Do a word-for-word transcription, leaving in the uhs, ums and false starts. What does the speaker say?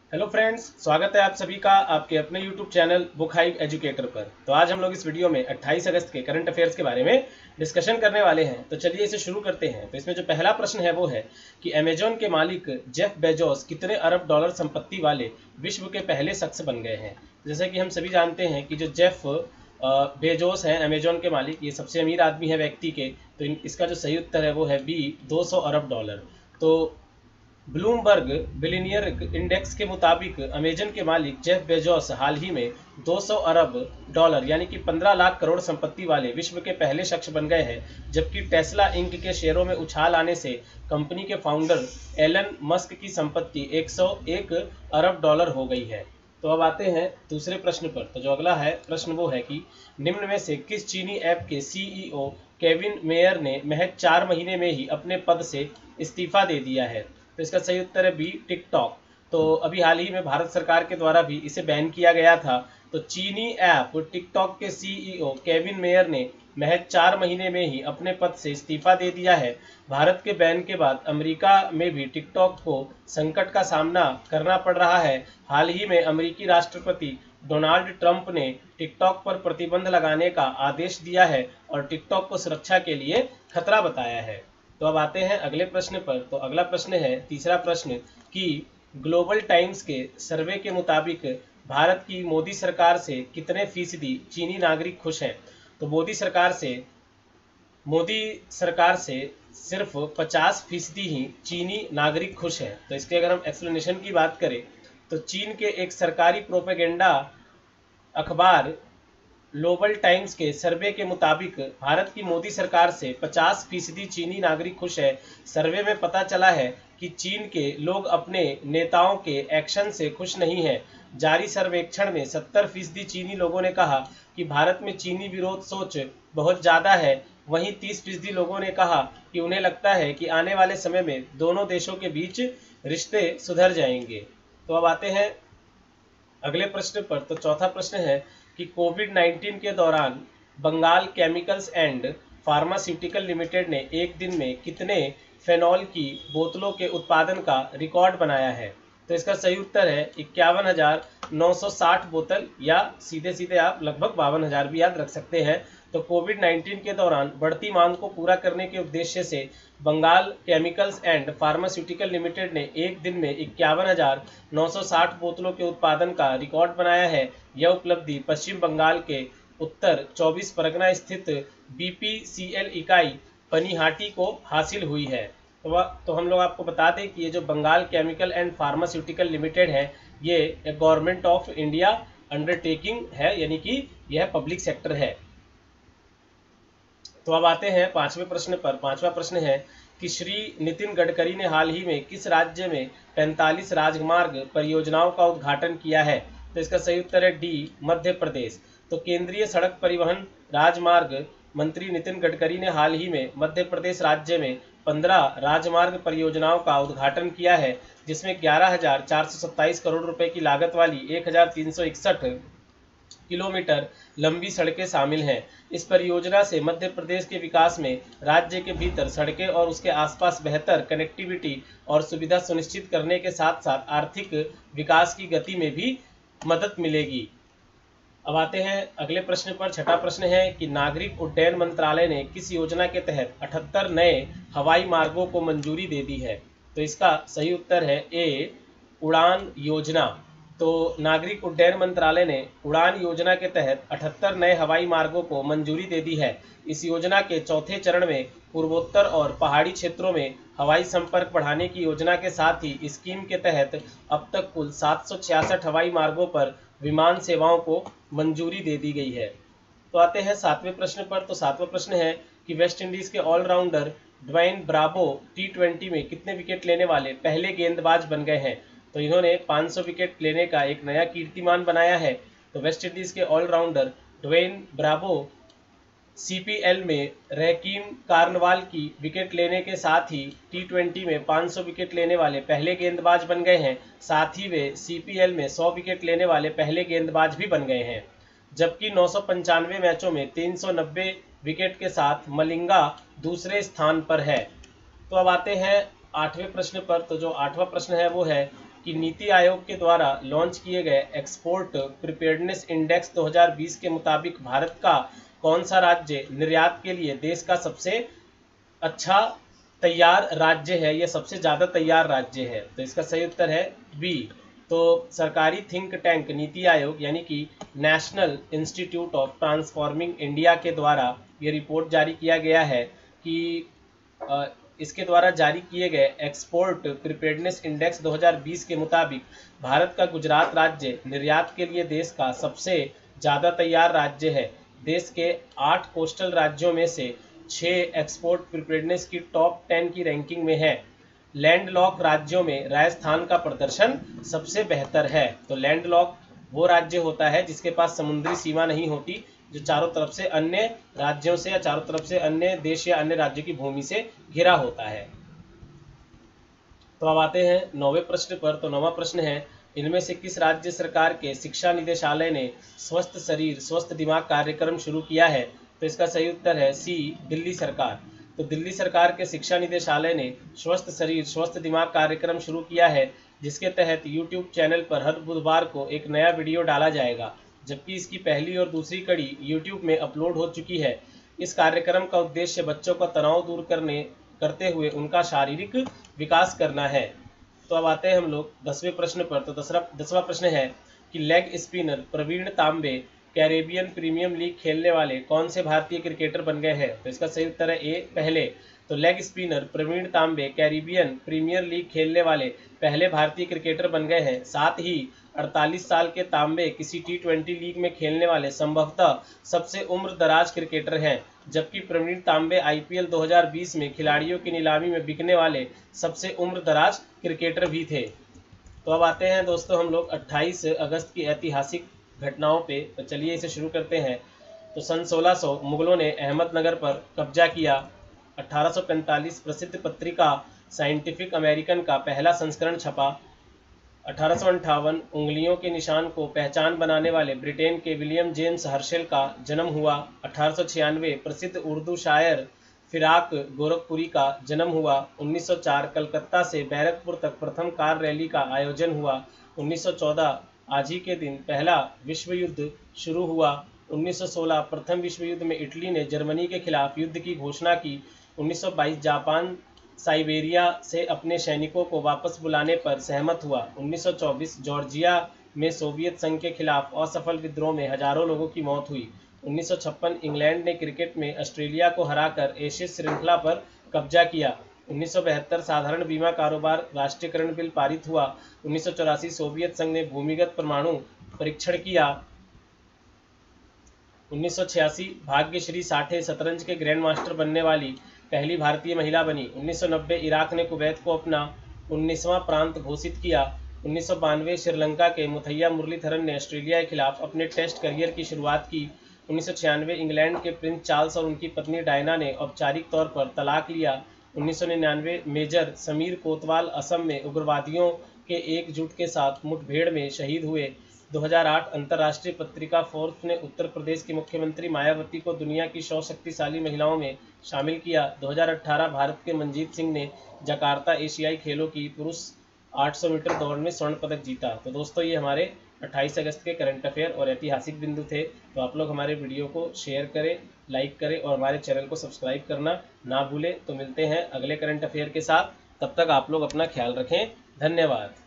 Hello friends, स्वागत है आप सभी का आपके अपने YouTube channel book hive educator पर। तो आज हम लोग इस वीडियो में अट्ठाईस अगस्त के करंट अफेयर्स के बारे में डिस्कशन करने वाले हैं। तो चलिए इसे शुरू करते हैं। तो इसमें जो पहला प्रश्न है वो है कि अमेजॉन के मालिक जेफ बेजोस कितने अरब डॉलर संपत्ति वाले विश्व के पहले शख्स बन गए हैं। जैसे कि हम सभी जानते हैं कि जो जेफ बेजोस हैं अमेजॉन के मालिक, ये सबसे अमीर आदमी है व्यक्ति के। तो इसका जो सही उत्तर है वो है बी, दो सौ अरब डॉलर। तो ब्लूमबर्ग बिलियनियर इंडेक्स के मुताबिक अमेजन के मालिक जेफ बेजोस हाल ही में दो सौ अरब डॉलर यानी कि पंद्रह लाख करोड़ संपत्ति वाले विश्व के पहले शख्स बन गए हैं। जबकि टेस्ला इंक के शेयरों में उछाल आने से कंपनी के फाउंडर एलन मस्क की संपत्ति एक सौ एक अरब डॉलर हो गई है। तो अब आते हैं दूसरे प्रश्न पर। तो जो अगला है प्रश्न वो है कि निम्न में से किस चीनी ऐप के सीईओ केविन मेयर ने महज चार महीने में ही अपने पद से इस्तीफा दे दिया है। तो इसका सही उत्तर है बी, टिकटॉक। तो अभी हाल ही में भारत सरकार के द्वारा भी इसे बैन किया गया था। तो चीनी ऐप टिकटॉक के सीईओ केविन मेयर ने महज चार महीने में ही अपने पद से इस्तीफा दे दिया है। भारत के बैन के बाद अमेरिका में भी टिकटॉक को संकट का सामना करना पड़ रहा है। हाल ही में अमेरिकी राष्ट्रपति डोनाल्ड ट्रंप ने टिकटॉक पर प्रतिबंध लगाने का आदेश दिया है और टिकटॉक को सुरक्षा के लिए खतरा बताया है। तो अब आते हैं अगले प्रश्न पर। तो अगला प्रश्न है तीसरा प्रश्न कि ग्लोबल टाइम्स के सर्वे के मुताबिक भारत की मोदी सरकार से कितने फीसदी चीनी नागरिक खुश हैं। तो मोदी सरकार से मोदी सरकार से सिर्फ पचास फीसदी ही चीनी नागरिक खुश हैं। तो इसके अगर हम एक्सप्लेनेशन की बात करें तो चीन के एक सरकारी प्रोपेगेंडा अखबार ग्लोबल टाइम्स के सर्वे के मुताबिक भारत की मोदी सरकार से पचास फीसदी चीनी नागरिक खुश है। सर्वे में पता चला है कि चीन के लोग अपने नेताओं के एक्शन से खुश नहीं हैं। जारी सर्वेक्षण में सत्तर फीसदी चीनी लोगों ने कहा कि भारत में चीनी विरोध सोच बहुत ज़्यादा है। वहीं तीस फीसदी लोगों ने कहा कि उन्हें लगता है कि आने वाले समय में दोनों देशों के बीच रिश्ते सुधर जाएंगे। तो अब आते हैं अगले प्रश्न पर। तो चौथा प्रश्न है कि कोविड नाइन्टीन के दौरान Bengal chemicals and pharmaceutical limited ने एक दिन में कितने फेनॉल की बोतलों के उत्पादन का रिकॉर्ड बनाया है। तो इसका सही उत्तर है इक्यावन हजार नौ सौ साठ बोतल, या सीधे सीधे आप लगभग बावन हजार भी याद रख सकते हैं। तो कोविड नाइन्टीन के दौरान बढ़ती मांग को पूरा करने के उद्देश्य से Bengal chemicals and pharmaceutical limited ने एक दिन में इक्यावन हजार नौ सौ साठ बोतलों के उत्पादन का रिकॉर्ड बनाया है। यह उपलब्धि पश्चिम बंगाल के उत्तर चौबीस परगना स्थित बीपीसीएल इकाई पनिहाटी को हासिल हुई है। तो, तो हम लोग आपको बता दें कि ये जो Bengal chemical and pharmaceutical limited है ये गवर्नमेंट ऑफ इंडिया अंडरटेकिंग है, यानी कि यह पब्लिक सेक्टर है। तो अब आते हैं पांचवें प्रश्न पर। पांचवा प्रश्न है कि श्री नितिन गडकरी ने हाल ही में किस राज्य में पैंतालीस राजमार्ग परियोजनाओं का उद्घाटन किया है। तो इसका सही उत्तर है डी, मध्य प्रदेश। तो केंद्रीय सड़क परिवहन राजमार्ग मंत्री नितिन गडकरी ने हाल ही में मध्य प्रदेश राज्य में पंद्रह राजमार्ग परियोजनाओं का उद्घाटन किया है, जिसमें ग्यारह हजार चार सौ सत्ताईस करोड़ रुपए की लागत वाली एक हजार तीन सौ इकसठ किलोमीटर लंबी सड़कें शामिल हैं। इस परियोजना से मध्य प्रदेश के विकास में राज्य के भीतर सड़कें और उसके आसपास बेहतर कनेक्टिविटी और सुविधा सुनिश्चित करने के साथ साथ आर्थिक विकास की गति में भी मदद मिलेगी। अब आते हैं अगले प्रश्न पर। छठा प्रश्न है कि नागरिक उड्डयन मंत्रालय ने किस योजना के तहत अठहत्तर नए हवाई मार्गों को मंजूरी दे दी है। तो इसका सही उत्तर है ए, उड़ान योजना। तो नागरिक उड्डयन मंत्रालय ने उड़ान योजना के तहत अठहत्तर नए हवाई मार्गों को मंजूरी दे दी है। इस योजना के चौथे चरण में पूर्वोत्तर और पहाड़ी क्षेत्रों में हवाई संपर्क बढ़ाने की योजना के साथ ही स्कीम के तहत अब तक कुल सात सौ छियासठ हवाई मार्गों पर विमान सेवाओं को मंजूरी दे दी गई है। तो आते हैं सातवें प्रश्न पर। तो सातवां प्रश्न है कि वेस्ट इंडीज के all-rounder Dwayne Bravo T twenty में कितने विकेट लेने वाले पहले गेंदबाज बन गए हैं। तो इन्होंने पाँच सौ विकेट लेने का एक नया कीर्तिमान बनाया है। तो वेस्ट इंडीज के ऑलराउंडर ड्वेन ब्रावो सीपीएल में रैकीम कार्नवाल की विकेट लेने के साथ ही टी ट्वेंटी में पाँच सौ विकेट लेने वाले पहले गेंदबाज बन गए हैं। साथ ही वे सीपीएल में सौ विकेट लेने वाले पहले गेंदबाज भी बन गए हैं। जबकि नौ सौ पंचानवे मैचों में तीन सौ नब्बे विकेट के साथ मलिंगा दूसरे स्थान पर है। तो अब आते हैं आठवें प्रश्न पर। तो जो आठवां प्रश्न है वो है कि नीति आयोग के द्वारा लॉन्च किए गए एक्सपोर्ट प्रिपेयर्डनेस इंडेक्स दो हज़ार बीस के मुताबिक भारत का कौन सा राज्य निर्यात के लिए देश का सबसे अच्छा तैयार राज्य है या सबसे ज़्यादा तैयार राज्य है? तो इसका सही उत्तर है बी। तो सरकारी थिंक टैंक नीति आयोग यानी कि national institute of transforming India के द्वारा ये रिपोर्ट जारी किया गया है कि इसके द्वारा जारी किए गए एक्सपोर्ट प्रिपेयर्डनेस इंडेक्स दो हज़ार बीस के मुताबिक भारत का गुजरात राज्य निर्यात के लिए देश का सबसे ज़्यादा तैयार राज्य है। देश के आठ कोस्टल राज्यों में से छः एक्सपोर्ट प्रिपेयर्डनेस की टॉप टेन की रैंकिंग में है। लैंडलॉक राज्यों में राजस्थान का प्रदर्शन सबसे बेहतर है। तो लैंडलॉक वो राज्य होता है जिसके पास समुद्री सीमा नहीं होती, जो चारों तरफ से अन्य राज्यों से या चारों तरफ से अन्य देश या अन्य राज्यों की भूमि से घिरा होता है। तो अब आते हैं नौवें प्रश्न पर। तो नौवां प्रश्न है, इनमें से किस राज्य सरकार के शिक्षा निदेशालय ने स्वस्थ शरीर स्वस्थ दिमाग कार्यक्रम शुरू किया है? तो इसका सही उत्तर है सी, दिल्ली सरकार। तो दिल्ली सरकार के शिक्षा निदेशालय ने स्वस्थ शरीर स्वस्थ दिमाग कार्यक्रम शुरू किया है, जिसके तहत यूट्यूब चैनल पर हर बुधवार को एक नया वीडियो डाला जाएगा, जबकि इसकी पहली और दूसरी कड़ी यूट्यूब में अपलोड हो चुकी है। इस कार्यक्रम का उद्देश्य बच्चों का तनाव दूर करने करते हुए उनका शारीरिक विकास करना है। तो अब आते हैं हम लोग दसवें प्रश्न पर। तो दसरा दसवां प्रश्न है कि लेग स्पिनर प्रवीण तांबे कैरेबियन प्रीमियम लीग खेलने वाले कौन से भारतीय क्रिकेटर बन गए हैं? तो इसका सही उत्तर है ए, पहले। तो लेग स्पिनर प्रवीण तांबे कैरिबियन प्रीमियर लीग खेलने वाले पहले भारतीय क्रिकेटर बन गए हैं। साथ ही अड़तालीस साल के तांबे किसी टी ट्वेंटी लीग में खेलने वाले संभवतः सबसे उम्र दराज क्रिकेटर हैं, जबकि प्रवीण तांबे आईपीएल दो हज़ार बीस में खिलाड़ियों की नीलामी में बिकने वाले सबसे उम्र दराज क्रिकेटर भी थे। तो अब आते हैं दोस्तों हम लोग अट्ठाईस अगस्त की ऐतिहासिक घटनाओं पे। तो चलिए इसे शुरू करते हैं। तो सन सोलह सौ मुगलों ने अहमदनगर पर कब्जा किया। अठारह सौ पैंतालीस प्रसिद्ध पत्रिका साइंटिफिक अमेरिकन का पहला संस्करण छपा। अठारह सौ अंठावन उंगलियों के निशान को पहचान बनाने वाले ब्रिटेन के विलियम जेम्स हर्शेल का जन्म हुआ। अठारह सौ छियानवे प्रसिद्ध उर्दू शायर फिराक गोरखपुरी का जन्म हुआ। उन्नीस सौ चार कलकत्ता से बैरकपुर तक प्रथम कार रैली का आयोजन हुआ। उन्नीस सौ चौदह आज ही के दिन पहला विश्व युद्ध शुरू हुआ। उन्नीस सौ सोलह प्रथम विश्व युद्ध में इटली ने जर्मनी के खिलाफ युद्ध की घोषणा की। उन्नीस सौ बाईस जापान साइबेरिया से अपने सैनिकों को वापस बुलाने पर सहमत हुआ। उन्नीस सौ चौबीस जॉर्जिया में सोवियत संघ के खिलाफ असफल विद्रोह में हजारों लोगों की मौत हुई। उन्नीस सौ छप्पन इंग्लैंड ने क्रिकेट में ऑस्ट्रेलिया को हराकर एशेज श्रृंखला पर कब्जा किया। उन्नीस सौ बहत्तर साधारण बीमा कारोबार राष्ट्रीयकरण बिल पारित हुआ। उन्नीस सौ चौरासी सोवियत संघ ने भूमिगत परमाणु परीक्षण किया। उन्नीस सौ छियासी भाग्यश्री साठे शतरंज के ग्रैंड मास्टर बनने वाली पहली भारतीय महिला बनी। उन्नीस सौ नब्बे इराक ने कुवैत को अपना उन्नीसवां प्रांत घोषित किया। उन्नीस सौ बानवे श्रीलंका के मुथैया मुरलीधरन ने ऑस्ट्रेलिया के खिलाफ अपने टेस्ट करियर की शुरुआत की। उन्नीस सौ छियानवे इंग्लैंड के प्रिंस चार्ल्स और उनकी पत्नी डायना ने औपचारिक तौर पर तलाक लिया। उन्नीस सौ निन्यानवे मेजर समीर कोतवाल असम में उग्रवादियों के एकजुट के साथ मुठभेड़ में शहीद हुए। दो हज़ार आठ अंतर्राष्ट्रीय पत्रिका फोर्ब्स ने उत्तर प्रदेश की मुख्यमंत्री मायावती को दुनिया की सौ शक्तिशाली महिलाओं में शामिल किया। दो हज़ार अठारह भारत के मनजीत सिंह ने जकार्ता एशियाई खेलों की पुरुष आठ सौ मीटर दौड़ में स्वर्ण पदक जीता। तो दोस्तों ये हमारे अट्ठाईस अगस्त के करंट अफेयर और ऐतिहासिक बिंदु थे। तो आप लोग हमारे वीडियो को शेयर करें, लाइक करें और हमारे चैनल को सब्सक्राइब करना ना भूलें। तो मिलते हैं अगले करंट अफेयर के साथ, तब तक आप लोग अपना ख्याल रखें। धन्यवाद।